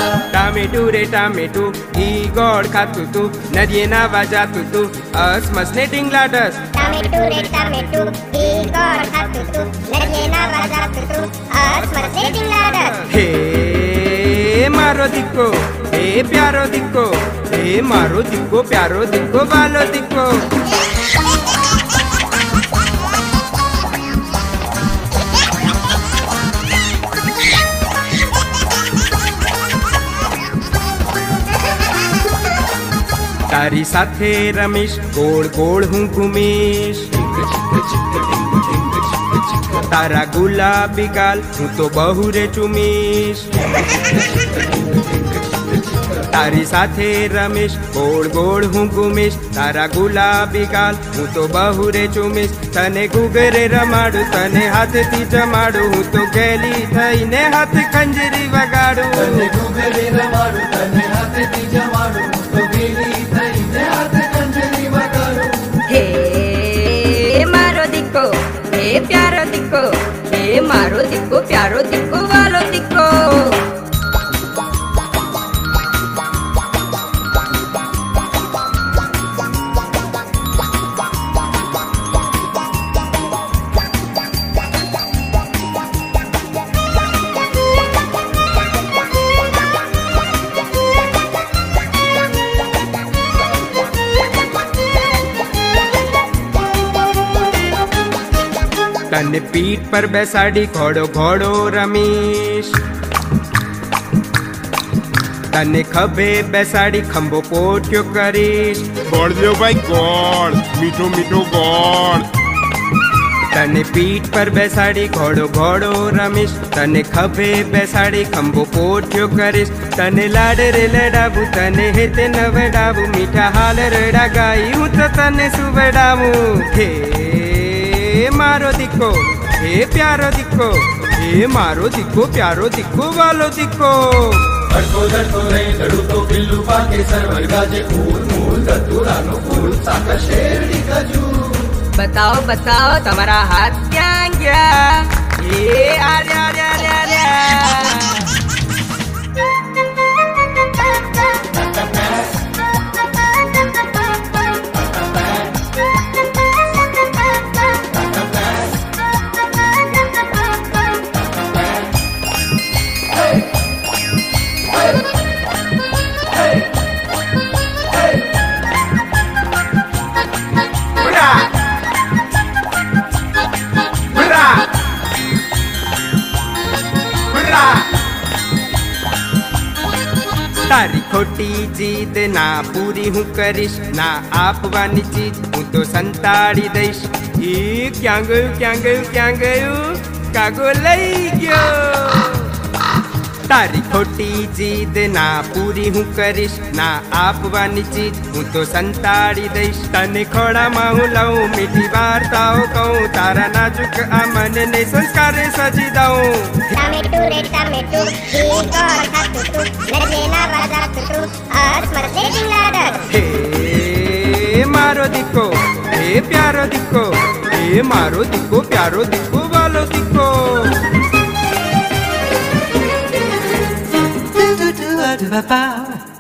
Tametu re tametu, he god katutu, nadiena vajatutu, us masnating ladders. Tametu re tametu, he god katutu, nadiena vajatutu, us masnating ladders. Hey, maro dikko, hey pyaro dikko, hey maro dikko, pyaro dikko, valo dikko. तारी साथे रमेश गोड़ गोड़ हूँ घुमेश तारा गुलाबी गाल हूँ तो बहुरे चुमेश तारी साथे रमेश गोड़ गोड़ हूँ घुमेश तारा गुलाबी गाल हूँ तो बहुरे चुमेश तने गुगरे रमाडू तने हाथ थी जमाडू हूँ तो गैली थईने हाथ खंजरी वगाडू तने गुगरे रमाडू तने हाथ थी जमाडू तो गैली थईने हाथ खंजरी वगाडू। हे मारो दिक्को हे प्यारो दिक्को हे मारो दिक्को प्यारो दिक्को वालो दिक्को। तने पीठ पर बैसाड़ी घोड़ो घोड़ो रमेश तने खभे बैसाड़ी खंबो पोट्यो करीश गोड़ दो भाई गोड़ मीठो मीठो गोड़। तने पीठ पर बैसाड़ी घोड़ो घोड़ो रमेश तने खभे बैसाड़ी खंबो पोट्यो करीश तने लाडे रे लडाबू तने हेते नवडाबू मीठा हाल रेड़ा गाई हूँ तो तने सुबेडामू। हे मारो दिक्को हे प्यारो दिक्को हे मारो दिक्को प्यारो दिक्को वालो दिक्को। धड़को रे धड़को बिल्लू पाके सरवर गाजे फूल मूल दतुरानो फूल साका शेरडी गजू। बताओ बताओ तुम्हारा हाथ क्या गया ये आजा आजा आजा आजा। तारी खोटी जीत ना पूरी हूँ करिश ना आप वानी चीज हूँ तो संताड़ी दईश। ये क्या गयो कागो लई गयो। तारी खोटी जीत ना पूरी हूँ करिश ना आप वानी चीज हूँ तो संताड़ी दईश। तने खोड़ा माहू लाऊं मीठी वार्ताओं कहूँ तारा नाजुक अमन ने संस्कार सजी दाऊं। Tametu re tametu, he god katutu, nadiena vajatutu, us masnating ladders. हे मारो दिक्को हे प्यारो दिक्को हे मारो दिक्को प्यारो दिक्को वालो दिक्को।